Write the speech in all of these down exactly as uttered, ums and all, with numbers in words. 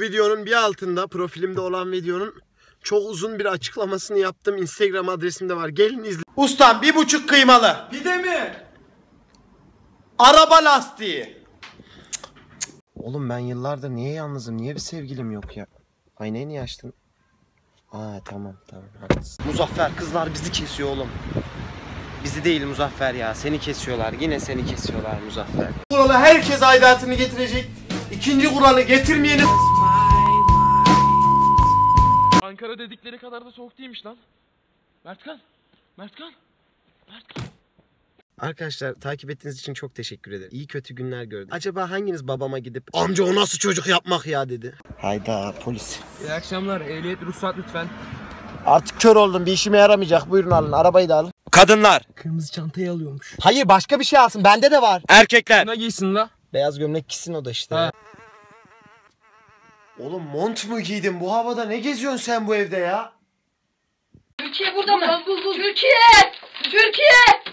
videonun bir altında, profilimde olan videonun çok uzun bir açıklamasını yaptım. Instagram adresimde var. Gelin izle. Ustam bir buçuk kıymalı. Pide mi? Araba lastiği. Oğlum ben yıllardır niye yalnızım? Niye bir sevgilim yok ya? Aynayı niye açtın? Aa tamam tamam haklısın. Muzaffer, kızlar bizi kesiyor oğlum. Bizi değil Muzaffer ya. Seni kesiyorlar. Yine seni kesiyorlar Muzaffer. Kuralı herkes aidatını getirecek. İkinci kuralı getirmeyeni... Ankara dedikleri kadar da soğuk değilmiş lan. Mertkan. Mertkan. Mertkan. Arkadaşlar takip ettiğiniz için çok teşekkür ederim. İyi kötü günler gördüm. Acaba hanginiz babama gidip amca o nasıl çocuk yapmak ya dedi. Hayda polis. İyi akşamlar. Ehliyet ruhsat lütfen. Artık kör oldum, bir işime yaramayacak. Buyurun alın, arabayı da alın. Kadınlar. Kırmızı çantayı alıyormuş. Hayır başka bir şey alsın, bende de var. Erkekler. Ne giysin la? Beyaz gömlek giysin o da işte. Ha. Oğlum mont mu giydin? Bu havada ne geziyorsun sen bu evde ya? Türkiye burada mı? Türkiye! Türkiye!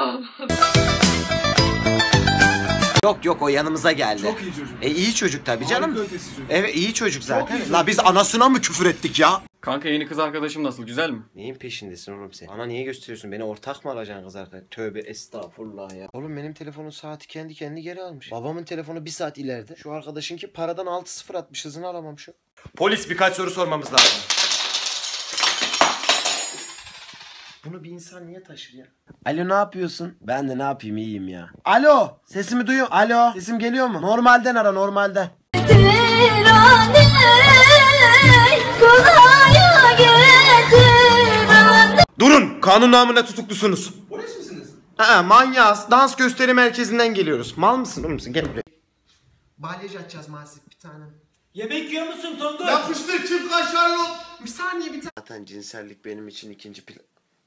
Yok yok o yanımıza geldi. Çok iyi çocuk. E iyi çocuk tabii canım. Harika ötesi çocuk. Evet iyi çocuk zaten. iyi çocuk. La biz anasına mı küfür ettik ya? Kanka yeni kız arkadaşım nasıl? Güzel mi? Neyin peşindesin oğlum sen? Bana niye gösteriyorsun? Beni ortak mı alacaksın kız arkadaş? Tövbe estağfurullah ya. Oğlum benim telefonun saati kendi kendini geri almış. Babamın telefonu bir saat ileride. Şu arkadaşınki paradan altı sıfır atmış, hızını alamamış o. Polis birkaç soru sormamız lazım. Bunu bir insan niye taşır ya? Alo ne yapıyorsun? Ben de ne yapayım, iyiyim ya. Alo sesimi duyuyor. Alo sesim geliyor mu? Normalden ara, normalden. Durun, kanun namına tutuklusunuz. Polis misiniz? Aa, manyağız. Dans gösteri merkezinden geliyoruz. Mal mısın oğlum musun? Gel buraya. Balyaj açacağız maalesef bir tane. Yemek yiyor musun Tonguç? Yapıştır çift kaşarlı. Bir saniye bir tane. Zaten cinsellik benim için ikinci plan.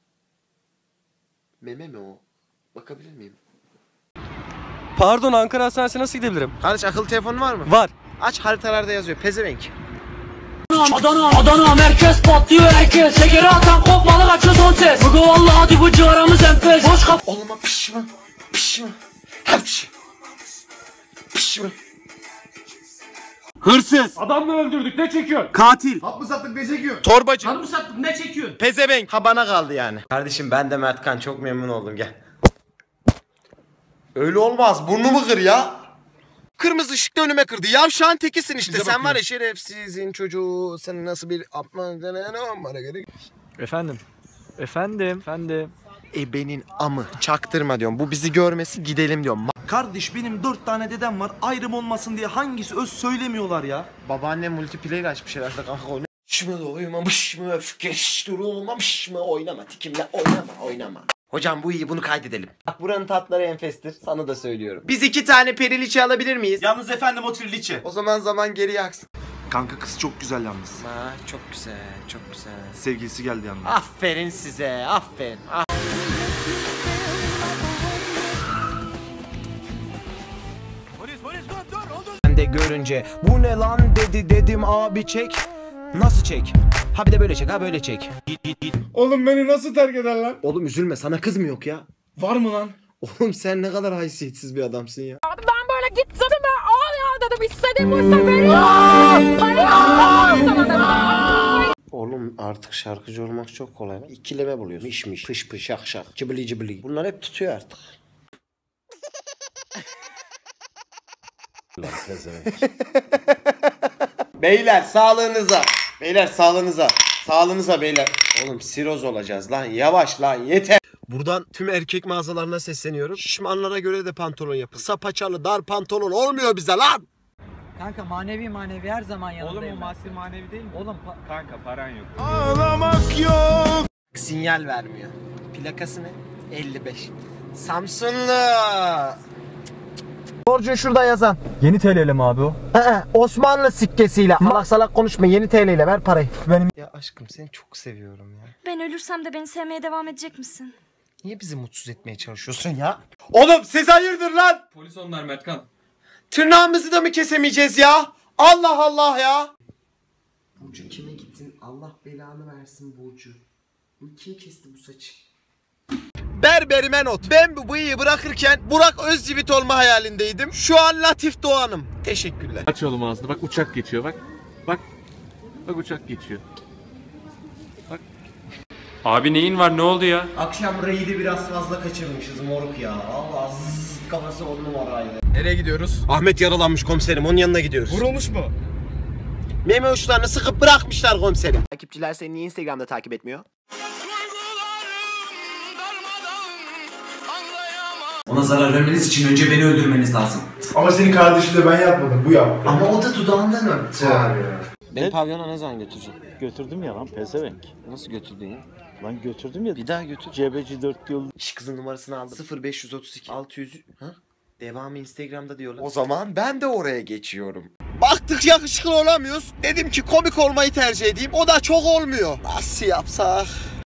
Meme mi o? Bakabilir miyim? Pardon, Ankara Hastanesi'ne nasıl gidebilirim? Kardeş akıllı telefonun var mı? Var. Aç, haritalarda yazıyor. Pezevenk. Adana, Adana merkez patlıyor herkes. Şekeri atan kopmalı kaçıyor son ses. Bugü vallahi hadi bu civarımız enfes. Boş kap... Olma pişme. Pişme. Hepsi. Pişme. Hırsız. Adam mı öldürdük? Ne çekiyor? Katil. Hap mı sattık? Ne çekiyor? Torbacı. Hanım sattık ne çekiyorsun? Pezevenk. Ha bana kaldı yani. Kardeşim ben de Mertkan, çok memnun oldum, gel. Öyle olmaz, burnumu kır ya. Kırmızı ışıkta önüme kırdı. Yavşağın tekisin işte. Bize sen bakıyor. var ya şerefsizin çocuğu. Sen nasıl bir apman ne bana gerek. Efendim. Efendim. Efendim. Ebenin amı. Çaktırma diyorum. Bu bizi görmesi, gidelim diyorum. Kardeş benim dört tane dedem var, ayrım olmasın diye hangisi öz söylemiyorlar ya. Babaannem multiplayer açmış herhalde kanka, oyna. Şımı da uyumamış mı, öfkeş durulmamış mı, oynama tikimle, oynama oynama. Hocam bu iyi, bunu kaydedelim. Bak buranın tatları enfestir, sana da söylüyorum. Biz iki tane periliçe alabilir miyiz? Yalnız efendim o trilliçe. O zaman zaman geriye aksın. Kanka kız çok güzel yalnız. Ha, çok güzel, çok güzel. Sevgilisi geldi yanına. Aferin size, aferin. Ah. Ben de görünce bu ne lan dedi, dedim abi çek. Nasıl çek? Ha bir de böyle çek, ha böyle çek. Oğlum beni nasıl terk eder lan? Oğlum üzülme, sana kız mı yok ya? Var mı lan? Oğlum sen ne kadar haysiyetsiz bir adamsın ya. Abi ben böyle git dedim ben al ya dedim istediğim buysa veriyorum. Parayı al dedim. Oğlum artık şarkıcı olmak çok kolay. İkileme buluyorsun. Miş miş, pış pış, şak şak, cıbılı cıbılı. Bunlar hep tutuyor artık. Beyler sağlığınıza. Beyler sağlığınıza. Sağlığınıza beyler. Oğlum siroz olacağız lan. Yavaş lan, yeter. Buradan tüm erkek mağazalarına sesleniyorum. Şişmanlara göre de pantolon yapın. Kısa paçalı dar pantolon olmuyor bize lan. Kanka manevi manevi her zaman yanındayım. Oğlum o master manevi değil mi? Oğlum Kanka paran yok. Sinyal vermiyor. Plakası ne? elli beş. Samsunlu. Borcun şurada yazan. Yeni T L ile mi abi o? Ee, Osmanlı sikkesiyle. Salak salak konuşma, yeni T L ile ver parayı. Benim... Ya aşkım seni çok seviyorum ya. Ben ölürsem de beni sevmeye devam edecek misin? Niye bizi mutsuz etmeye çalışıyorsun ya? Oğlum siz hayırdır lan? Polis onlar Mertkan. Tırnağımızı da mı kesemeyeceğiz ya? Allah Allah ya. Burcu kime gittin? Allah belanı versin Burcu. Kim kesti bu saçı? Berberime not. Ben bu bıyığı bırakırken Burak Özcivit olma hayalindeydim. Şu an Latif Doğan'ım. Teşekkürler. Aç oğlum ağzını bak, uçak geçiyor bak. Bak. Bak uçak geçiyor. Abi neyin var, ne oldu ya? Akşam raid'i biraz fazla kaçırmışız moruk ya. Allah zzz, kafası on numaraydı. Nereye gidiyoruz? Ahmet yaralanmış komiserim, onun yanına gidiyoruz. Vurulmuş mu? Meme uçlarını sıkıp bırakmışlar komiserim. Takipçiler seni niye Instagram'da takip etmiyor? Ona zarar vermeniz için önce beni öldürmeniz lazım. Ama senin kardeşin de ben yapmadım, bu yaptı. Ama o da dudağından öptü. Ya. Beni pavyona ne zaman götürecek? Götürdüm ya lan pezevenk. Nasıl götürdün ya? Lan götürdüm ya. Bir daha götür. Cebeci dört yıl. İş kızın numarasını aldım. sıfır beş otuz iki altı yüz. Ha? Devamı Instagram'da diyorlar. O zaman ben de oraya geçiyorum. Baktık yakışıklı olamıyoruz. Dedim ki komik olmayı tercih edeyim. O da çok olmuyor. Nasıl yapsak?